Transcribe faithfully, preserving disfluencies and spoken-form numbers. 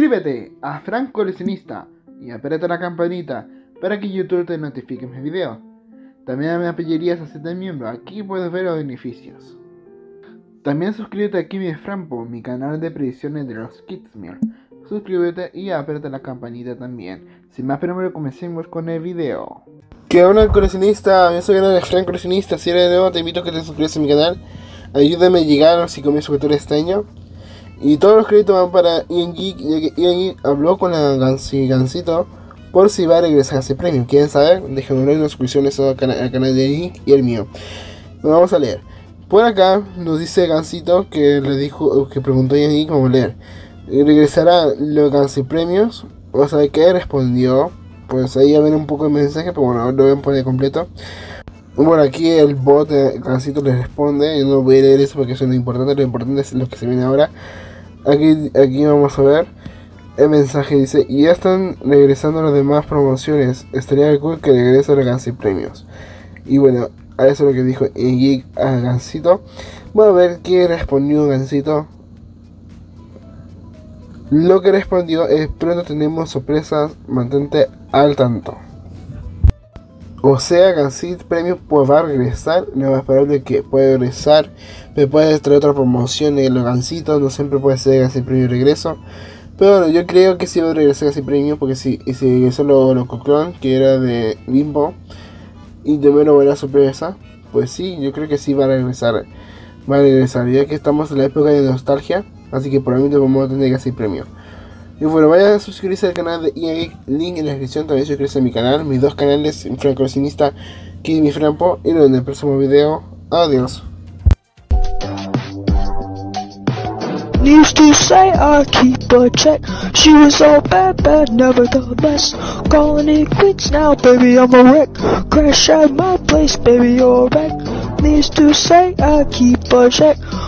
Suscríbete a Frank Coleccionista y aprieta la campanita para que YouTube te notifique mis videos. También me apoyarías a hacerte miembro, aquí puedes ver los beneficios. También suscríbete aquí mi Franpo, mi canal de predicciones de los Kidsmere. Suscríbete y aprieta la campanita también. Sin más preámbulo, comencemos con el video. ¿Qué onda, coleccionista? Yo soy el Frank Coleccionista. Si eres de nuevo, te invito a que te suscribas a mi canal. Ayúdame a llegar a los cinco mil suscriptores este año. Y todos los créditos van para Ian Geek, ya que Ian Geek habló con la Gansi, Gansito por si va a regresar a ese premio. ¿Quieren saber? Déjenme ver las suscripciones al canal, al canal de Ian Geek y el mío. Lo vamos a leer. Por acá nos dice Gansito que le dijo, que preguntó a Ian Geek, vamos a leer. ¿Regresará los Gansi premios? O sea, ¿qué respondió? Pues ahí ya ven un poco el mensaje, pero bueno, lo ven por el completo. Bueno, aquí el bot de Gansito le responde. Yo no voy a leer eso porque eso no es importante. Lo importante es lo que se viene ahora. Aquí, aquí vamos a ver el mensaje. Dice: y ya están regresando las demás promociones. Estaría cool que regrese los Gansi premios. Y bueno, a eso es lo que dijo el Geek a Gansito. Vamos a ver qué respondió Gansito. Lo que respondió es: pronto tenemos sorpresas, mantente al tanto. O sea, Gansi Premio pues va a regresar. No va a esperar de que puede regresar. Me puede traer otra promoción de los Gansitos. No siempre puede ser Gansi Premio regreso. Pero bueno, yo creo que sí va a regresar Gansi Premio. Porque si, si regresó lo, lo Coclón, que era de Limbo, y también lo buena sorpresa, pues sí, yo creo que sí va a regresar. Va a regresar, ya que estamos en la época de nostalgia. Así que probablemente vamos a tener Gansi Premio. Y bueno, vayan a suscribirse al canal de Ian Geek, link en la descripción. También suscribirse a mi canal, mis dos canales, Frank Coleccionista y mi Franpo. Y en el próximo video, adiós. Used to say I keep a check. She was all bad, bad, never the best. Calling it quits now, baby, I'm a wreck. Crash at my place, baby, you're a wreck. Used to say I keep a check.